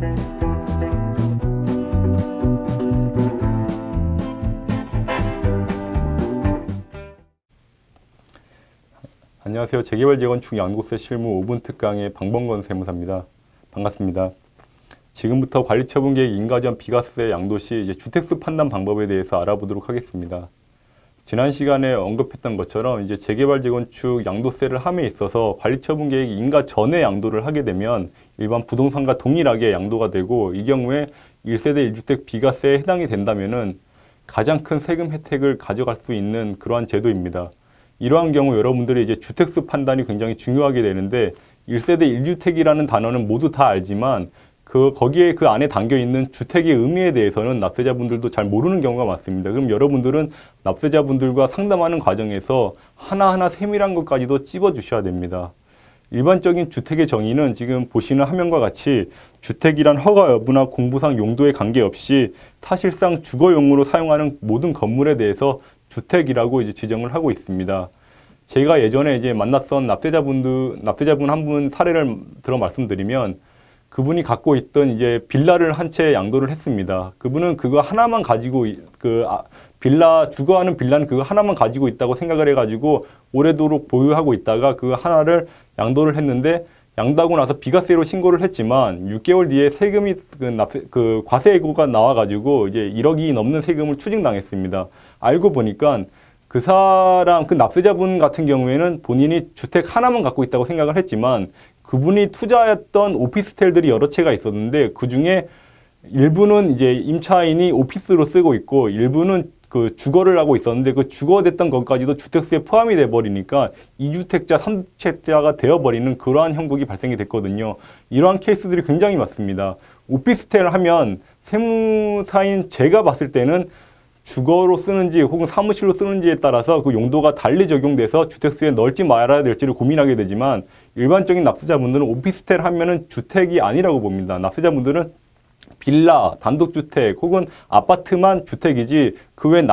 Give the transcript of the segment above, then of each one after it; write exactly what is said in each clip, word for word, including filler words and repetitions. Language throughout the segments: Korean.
안녕하세요. 재개발 재건축 양도세 실무 오 분 특강의 방범건 세무사입니다. 반갑습니다. 지금부터 관리처분계획 인가전 비과세 양도시 이제 주택수 판단 방법에 대해서 알아보도록 하겠습니다. 지난 시간에 언급했던 것처럼 이제 재개발 재건축 양도세를 함에 있어서 관리처분계획 인가 전에 양도를 하게 되면 일반 부동산과 동일하게 양도가 되고, 이 경우에 일 세대 일 주택 비과세에 해당이 된다면은 가장 큰 세금 혜택을 가져갈 수 있는 그러한 제도입니다. 이러한 경우 여러분들이 이제 주택수 판단이 굉장히 중요하게 되는데, 일 세대 일 주택이라는 단어는 모두 다 알지만 그 거기에 그 안에 담겨 있는 주택의 의미에 대해서는 납세자분들도 잘 모르는 경우가 많습니다. 그럼 여러분들은 납세자분들과 상담하는 과정에서 하나하나 세밀한 것까지도 찝어 주셔야 됩니다. 일반적인 주택의 정의는 지금 보시는 화면과 같이 주택이란 허가 여부나 공부상 용도에 관계없이 사실상 주거용으로 사용하는 모든 건물에 대해서 주택이라고 이제 지정을 하고 있습니다. 제가 예전에 이제 만났던 납세자분들, 납세자분 한 분 사례를 들어 말씀드리면, 그분이 갖고 있던 이제 빌라를 한 채 양도를 했습니다. 그분은 그거 하나만 가지고, 그 아, 빌라, 주거하는 빌라는 그거 하나만 가지고 있다고 생각을 해가지고 오래도록 보유하고 있다가 그 하나를 양도를 했는데, 양도하고 나서 비과세로 신고를 했지만 육 개월 뒤에 세금이 그 납세, 그 과세 예고가 나와가지고 이제 일억이 넘는 세금을 추징당했습니다. 알고 보니까 그 사람, 그 납세자분 같은 경우에는 본인이 주택 하나만 갖고 있다고 생각을 했지만, 그분이 투자했던 오피스텔들이 여러 채가 있었는데 그 중에 일부는 이제 임차인이 오피스로 쓰고 있고 일부는 그 주거를 하고 있었는데, 그 주거됐던 것까지도 주택수에 포함이 돼버리니까 이 주택자, 삼 주택자가 되어버리는 그러한 형국이 발생이 됐거든요. 이러한 케이스들이 굉장히 많습니다. 오피스텔 하면 세무사인 제가 봤을 때는 주거로 쓰는지 혹은 사무실로 쓰는지에 따라서 그 용도가 달리 적용돼서 주택수에 넣을지 말아야 될지를 고민하게 되지만, 일반적인 납세자분들은 오피스텔 하면은 주택이 아니라고 봅니다. 납세자분들은 빌라, 단독주택 혹은 아파트만 주택이지 그 외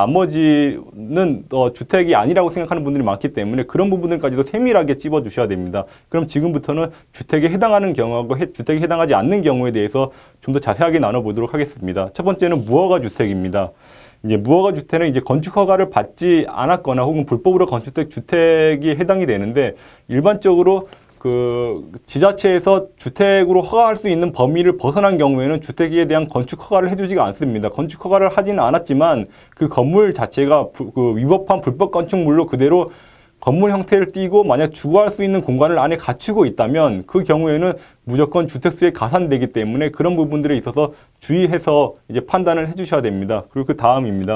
나머지는 어, 주택이 아니라고 생각하는 분들이 많기 때문에 그런 부분들까지도 세밀하게 찝어주셔야 됩니다. 그럼 지금부터는 주택에 해당하는 경우하고 해, 주택에 해당하지 않는 경우에 대해서 좀 더 자세하게 나눠보도록 하겠습니다. 첫 번째는 무허가 주택입니다. 이제 무허가 주택은 이제 건축 허가를 받지 않았거나 혹은 불법으로 건축된 주택이 해당이 되는데, 일반적으로 그 지자체에서 주택으로 허가할 수 있는 범위를 벗어난 경우에는 주택에 대한 건축 허가를 해주지가 않습니다. 건축 허가를 하지는 않았지만 그 건물 자체가 부, 그 위법한 불법 건축물로 그대로 건물 형태를 띠고 만약 주거할 수 있는 공간을 안에 갖추고 있다면 그 경우에는 무조건 주택수에 가산되기 때문에 그런 부분들에 있어서 주의해서 이제 판단을 해주셔야 됩니다. 그리고 그 다음입니다.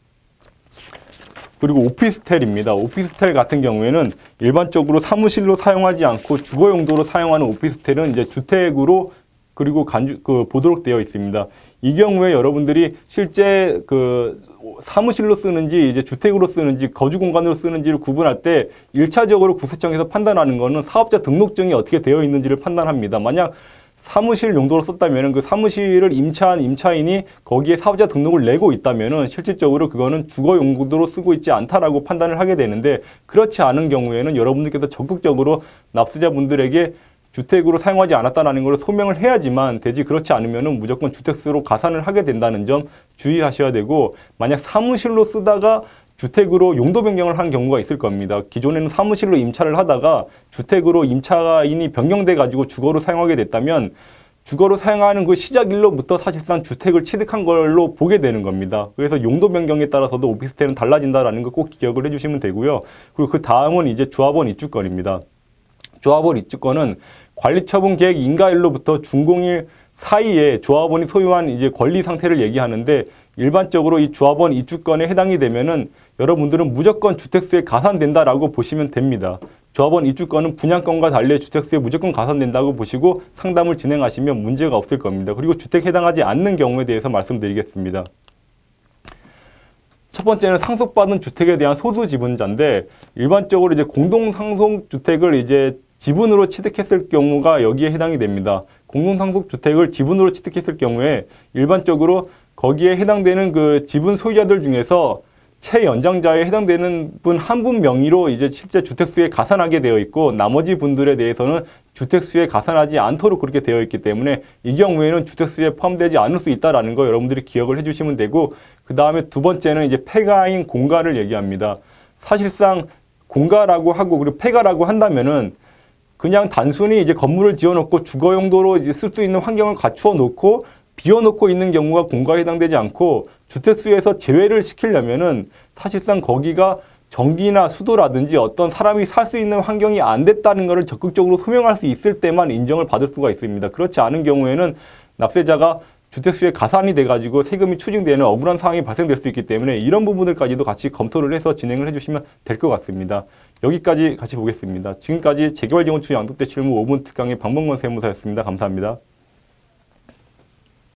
그리고 오피스텔입니다. 오피스텔 같은 경우에는 일반적으로 사무실로 사용하지 않고 주거 용도로 사용하는 오피스텔은 이제 주택으로 그리고 간주, 그 보도록 되어 있습니다. 이 경우에 여러분들이 실제 그 사무실로 쓰는지 이제 주택으로 쓰는지 거주 공간으로 쓰는지를 구분할 때 일 차적으로 국세청에서 판단하는 거는 사업자 등록증이 어떻게 되어 있는지를 판단합니다. 만약 사무실 용도로 썼다면 그 사무실을 임차한 임차인이 거기에 사업자 등록을 내고 있다면 실질적으로 그거는 주거 용도로 쓰고 있지 않다라고 판단을 하게 되는데, 그렇지 않은 경우에는 여러분들께서 적극적으로 납세자분들에게 주택으로 사용하지 않았다는 것을 소명을 해야지만 되지, 그렇지 않으면 무조건 주택수로 가산을 하게 된다는 점 주의하셔야 되고, 만약 사무실로 쓰다가 주택으로 용도 변경을 한 경우가 있을 겁니다. 기존에는 사무실로 임차를 하다가 주택으로 임차인이 변경돼 가지고 주거로 사용하게 됐다면 주거로 사용하는 그 시작일로부터 사실상 주택을 취득한 걸로 보게 되는 겁니다. 그래서 용도 변경에 따라서도 오피스텔은 달라진다는 거 꼭 기억을 해주시면 되고요. 그리고 그 다음은 이제 조합원 입주권입니다. 조합원 입주권은 관리처분계획 인가일로부터 준공일 사이에 조합원이 소유한 이제 권리 상태를 얘기하는데, 일반적으로 이 조합원 입주권에 해당이 되면은 여러분들은 무조건 주택수에 가산된다라고 보시면 됩니다. 조합원 입주권은 분양권과 달리 주택수에 무조건 가산된다고 보시고 상담을 진행하시면 문제가 없을 겁니다. 그리고 주택에 해당하지 않는 경우에 대해서 말씀드리겠습니다. 첫 번째는 상속받은 주택에 대한 소수 지분자인데, 일반적으로 이제 공동상속주택을 이제 지분으로 취득했을 경우가 여기에 해당이 됩니다. 공동상속주택을 지분으로 취득했을 경우에 일반적으로 거기에 해당되는 그 지분 소유자들 중에서 채연장자에 해당되는 분 한 분 명의로 이제 실제 주택수에 가산하게 되어 있고 나머지 분들에 대해서는 주택수에 가산하지 않도록 그렇게 되어 있기 때문에 이 경우에는 주택수에 포함되지 않을 수 있다라는 거 여러분들이 기억을 해주시면 되고, 그 다음에 두 번째는 이제 폐가인 공가를 얘기합니다. 사실상 공가라고 하고 그리고 폐가라고 한다면은 그냥 단순히 이제 건물을 지어놓고 주거 용도로 이제 쓸 수 있는 환경을 갖추어 놓고 비워놓고 있는 경우가 공가에 해당되지 않고, 주택수에서 제외를 시키려면은 사실상 거기가 전기나 수도라든지 어떤 사람이 살 수 있는 환경이 안 됐다는 것을 적극적으로 소명할 수 있을 때만 인정을 받을 수가 있습니다. 그렇지 않은 경우에는 납세자가 주택수에 가산이 돼가지고 세금이 추징되는 억울한 상황이 발생될 수 있기 때문에 이런 부분들까지도 같이 검토를 해서 진행을 해주시면 될 것 같습니다. 여기까지 같이 보겠습니다. 지금까지 재개발재건축 양도세 실무 오 분 특강의 박범건 세무사였습니다. 감사합니다.